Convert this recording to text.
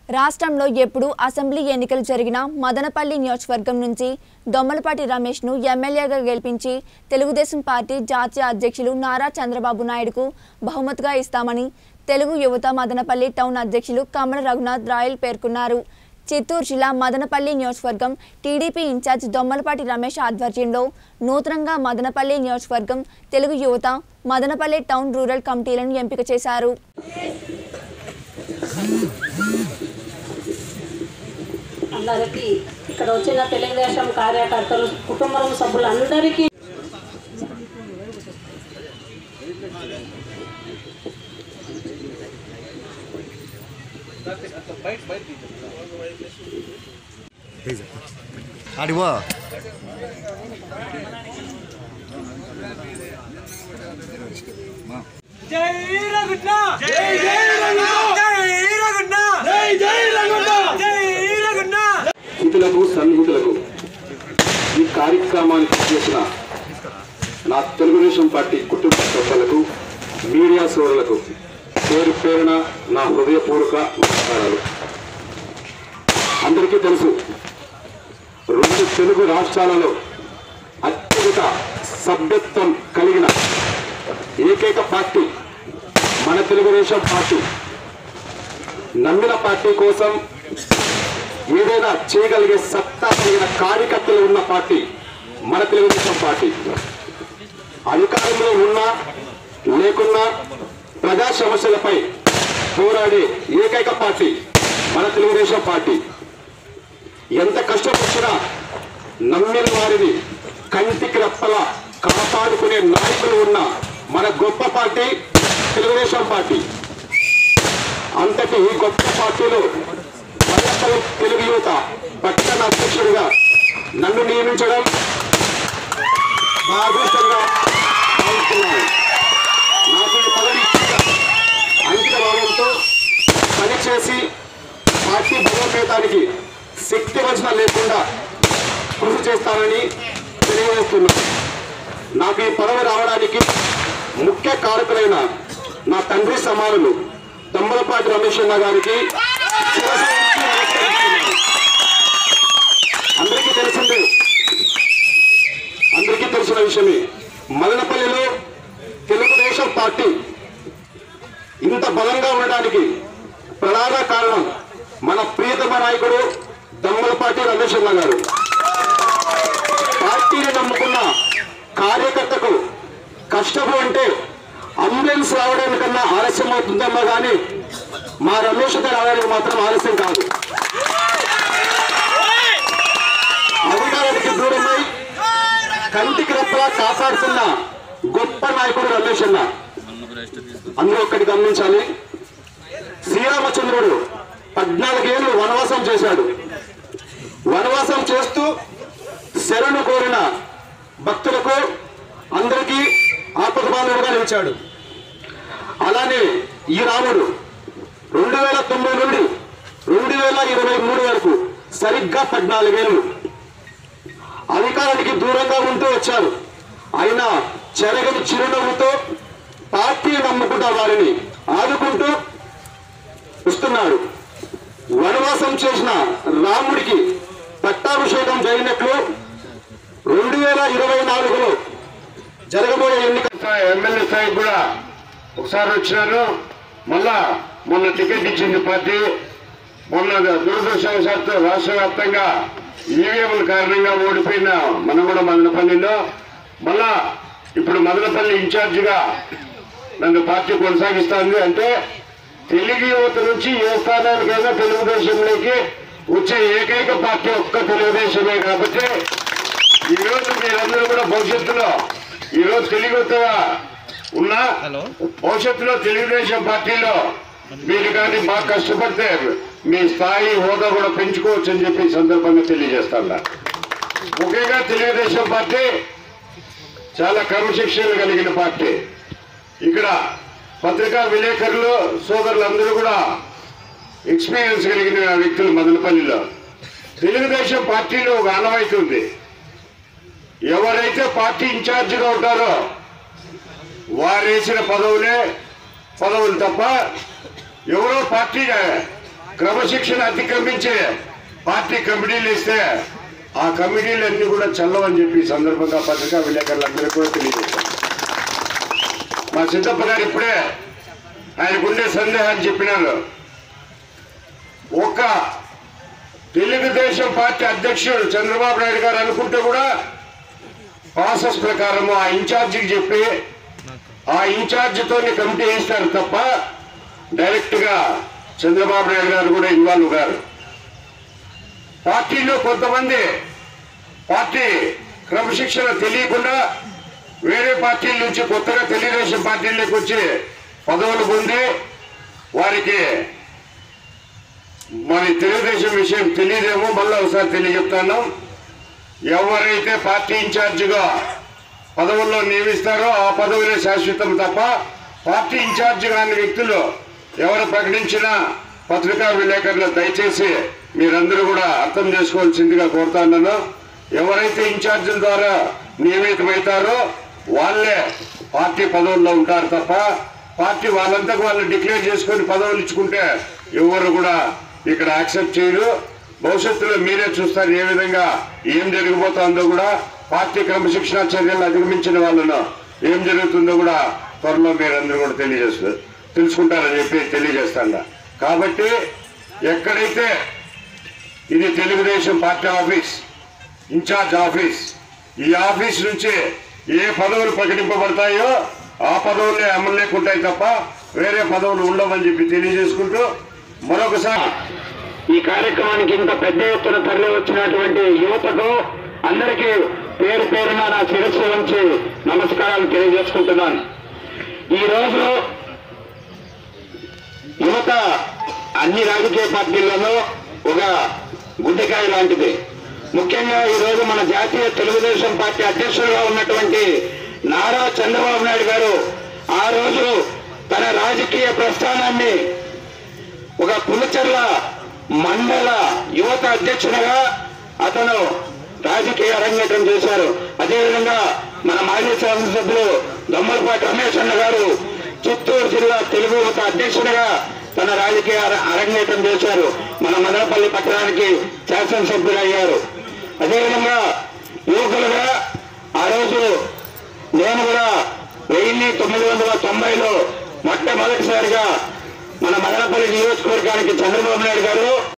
రాష్ట్రంలో ఎప్పుడు అసెంబ్లీ ఎన్నికలు జరిగినా మదనపల్లి నియోజకవర్గం నుంచి దొమ్మలపాటి రమేష్ను ఎమ్మెల్యేగా గెలిపించి తెలుగుదేశం పార్టీ జాతీయ అధ్యక్షులు నారా చంద్రబాబు నాయుడుకు బహుమతిగా ఇస్తామని తెలుగు యువత మదనపల్లి టౌన్ అధ్యక్షులు కమల రఘునాథ్ రాయల్ పేర్కొన్నారు. చిత్తూరు జిల్లా మదనపల్లి నియోజకవర్గం టీడీపీ ఇన్ఛార్జ్ దొమ్మలపాటి రమేష్ ఆధ్వర్యంలో నూతనంగా మదనపల్లి నియోజకవర్గం తెలుగు యువత మదనపల్లి టౌన్ రూరల్ కమిటీలను ఎంపిక చేశారు. అందరికీ ఇక్కడ వచ్చిన తెలుగుదేశం కార్యకర్తలు కుటుంబం సభ్యులందరికీ హితులకు సన్నిహితులకు ఈ కార్యక్రమానికి చేసిన నా తెలుగుదేశం పార్టీ కుటుంబ సభ్యులకు మీడియా సోదరులకు పేరు పేరున నా హృదయపూర్వక నమస్కారాలు. అందరికీ తెలుసు, 2 తెలుగు రాష్ట్రాలలో అత్యధిక సభ్యత్వం కలిగిన ఏకైక పార్టీ మన తెలుగుదేశం పార్టీ. నమ్మిన పార్టీ కోసం ఏదైనా చేయగలిగే సత్తా కలిగిన కార్యకర్తలు ఉన్న పార్టీ మన తెలుగుదేశం పార్టీ. అధికారంలో ఉన్నా లేకున్నా ప్రజా సమస్యలపై పోరాడే ఏకైక పార్టీ మన తెలుగుదేశం పార్టీ. ఎంత కష్టం వచ్చినా నమ్మిన వారిని కంటికి రెప్పలా కాపాడుకునే నాయకులు ఉన్న మన గొప్ప పార్టీ తెలుగుదేశం పార్టీ. అంతటి గొప్ప పార్టీలో మదనపల్లి తెలుగు యువత పట్టణ అధ్యక్షుడిగా నన్ను నియమించడం నా అదృష్టంగా భావిస్తున్నాను. నాకు ఈ పదవి అంకిత భావంతో పనిచేసి పార్టీ బలోపేతానికి శక్తి వంచన లేకుండా కృషి చేస్తానని తెలియజేస్తున్నాను. నాకు ఈ పదవి రావడానికి ముఖ్య కారకులైన నా తండ్రి సమానులు దొమ్మలపాటి రమేష్ అన్న గారికి అందరికీ తెలిసిన విషయమే. మదనపల్లిలో తెలుగుదేశం పార్టీ ఇంత బలంగా ఉండడానికి ప్రధాన కారణం మన ప్రియతమ నాయకుడు దొమ్మలపాటి రమేష్ అన్న గారు. పార్టీని నమ్ముకున్న కార్యకర్తకు కష్టము అంటే అంబులెన్స్ రావడానికన్నా ఆలస్యం అవుతుందమ్మా, కానీ మా రమేష్ గారు రావడానికి మాత్రం ఆలస్యం కాదు. అధికారానికి దూరమై కంటికి రెప్పలా కాపాడుతున్న గొప్ప నాయకుడు రమేష్ అన్న. అందరూ ఒక్కటి గమనించాలి, శ్రీరామచంద్రుడు 14 ఏళ్ళు వనవాసం చేశాడు. వనవాసం చేస్తూ శరణు కోరిన భక్తులకు అందరికీ ఆపదబాంధవుడుగా నిలిచాడు. అలానే ఈ రాముడు 2009 నుండి 2023 వరకు సరిగ్గా 14 ఏళ్ళు అధికారానికి దూరంగా ఉంటూ వచ్చారు. అయినా చెరగని చిరునవ్వుతో పార్టీ నమ్ముకుంటూ వారిని ఆదుకుంటూ వస్తున్నాడు. వనవాసం చేసిన రాముడికి పట్టాభిషేకం జరిగినట్లు 2024లో జరగబోయే ఎన్నిక ఎమ్మెల్యే స్థాయికి కూడా ఒకసారి వచ్చినారు. మళ్ళా మొన్న టికెట్ ఇచ్చింది పార్టీ. మొన్న దురదృష్టవశాత్తు రాష్ట్ర వ్యాప్తంగా ఈవీఎంల కారణంగా ఓడిపోయిన మనం కూడా మదనపల్లిలో మళ్ళా ఇప్పుడు మదనపల్లి ఇన్ఛార్జిగా నన్ను పార్టీ కొనసాగిస్తుంది. అంటే తెలుగు యువత నుంచి ఏ స్థానానికైనా తెలుగుదేశంలోకి వచ్చే ఏకైక పార్టీ ఒక్క తెలుగుదేశమే. కాబట్టి ఈరోజు మీరందరూ కూడా భవిష్యత్తులో ఈరోజు తెలుగు యువతగా ఉన్న భవిష్యత్తులో తెలుగుదేశం పార్టీలో మీరు కానీ బాగా కష్టపడితే మీ స్థాయి హోదా కూడా పెంచుకోవచ్చు అని చెప్పి సందర్భంగా తెలియజేస్తాను. ముఖ్యంగా తెలుగుదేశం పార్టీ చాలా క్రమశిక్షణ కలిగిన పార్టీ. ఇక్కడ పత్రికా విలేకరులు సోదరులందరూ కూడా ఎక్స్పీరియన్స్ కలిగిన వ్యక్తులు. మదనపల్లిలో తెలుగుదేశం పార్టీలో ఒక ఆనవాయితీ ఉంది. ఎవరైతే పార్టీ ఇన్ఛార్జిగా ఉంటారో వారేసిన పదవులు తప్ప ఎవరో పార్టీ క్రమశిక్షణ అతిక్రమించి పార్టీ కమిటీలు ఇస్తే ఆ కమిటీలన్నీ కూడా చల్లవని చెప్పి ఈ సందర్భంగా పత్రికా విలేకరులందరూ కూడా తెలియజేశారు. మా సిద్ధప్ప గారు ఇప్పుడే ఆయనకుండే సందేహాలు చెప్పినారు. ఒక్క తెలుగుదేశం పార్టీ అధ్యక్షుడు చంద్రబాబు నాయుడు గారు అనుకుంటే కూడా ప్రాసెస్ ప్రకారము ఆ ఇన్ఛార్జికి చెప్పి ఆ ఇన్ఛార్జితోనే కమిటీ వేస్తారు తప్ప డైరెక్ట్ గా చంద్రబాబు నాయుడు గారు కూడా ఇన్వాల్వ్ గారు. పార్టీలో కొంతమంది పార్టీ క్రమశిక్షణ తెలియకుండా వేరే పార్టీల నుంచి కొత్తగా తెలుగుదేశం పార్టీలోకి వచ్చి పదవులు పొంది వారికి మరి తెలుగుదేశం విషయం తెలియదేమో మళ్ళీ ఒకసారి తెలియజెప్తాను. ఎవరైతే పార్టీ ఇన్ఛార్జిగా పదవుల్లో నియమిస్తారో ఆ పదవులే శాశ్వతం తప్ప పార్టీ ఇన్ఛార్జి కాని వ్యక్తులు ఎవరు ప్రకటించినా పత్రికా విలేకరులు దయచేసి మీరందరూ కూడా అర్థం చేసుకోవాల్సిందిగా కోరుతున్నాను. ఎవరైతే ఇన్ఛార్జీల ద్వారా నియమితమవుతారో వాళ్ళే పార్టీ పదవుల్లో ఉంటారు తప్ప పార్టీ వాళ్ళంతకు వాళ్ళు డిక్లేర్ చేసుకొని పదవులు ఇచ్చుకుంటే ఎవరు కూడా ఇక్కడ యాక్సెప్ట్ చేయరు. భవిష్యత్తులో మీరే చూస్తారు ఏ విధంగా ఏం జరిగిపోతుందో కూడా. పార్టీ క్రమశిక్షణ చర్యలు అధిగమించిన వాళ్ళను ఏం జరుగుతుందో కూడా త్వరలో మీరందరూ కూడా తెలుసుకుంటారని చెప్పి తెలియజేస్తాను. కాబట్టి ఎక్కడైతే ఇది Telugu Desam party office, incharge office, ఈ ఆఫీస్ నుంచి ఏ పదవులు ప్రకటింపబడతాయో ఆ పదవులే అమలు లేకుంటాయి తప్ప వేరే పదవులు ఉండవని చెప్పి తెలియజేసుకుంటూ మరొకసారి ఈ కార్యక్రమానికి ఇంత పెద్ద ఎత్తున తరలి వచ్చినటువంటి యువతకు అందరికీ పేరు పేరున నా శిరస్సు వంచి నమస్కారాలు తెలియజేసుకుంటున్నాను. ఈ రోజు యువత అన్ని రాజకీయ పార్టీల్లోనూ ఒక గుడ్డికాయ లాంటిది. ముఖ్యంగా ఈ రోజు మన జాతీయ తెలుగుదేశం పార్టీ అధ్యక్షులుగా ఉన్నటువంటి నారా చంద్రబాబు నాయుడు గారు ఆ రోజు తన రాజకీయ ప్రస్థానాన్ని ఒక పులిచెర్ల మండల యువత అధ్యక్షునిగా అతను రాజకీయ అరంగేట్రం చేశారు. అదేవిధంగా మన మాజీ శాసనసభ్యులు దొమ్మలపాటి రమేష్ అన్న గారు చిత్తూరు జిల్లా తెలుగు యువత అధ్యక్షుడిగా తన రాజకీయ అరంగేట్రం చేశారు. మన మదనపల్లి పట్టణానికి శాసనసభ్యులు అయ్యారు. అదేవిధంగా యువకులుగా ఆ రోజు నేను కూడా 1990లో మొట్టమొదటిసారిగా మన మదనపల్లి నియోజకవర్గానికి చంద్రబాబు నాయుడు గారు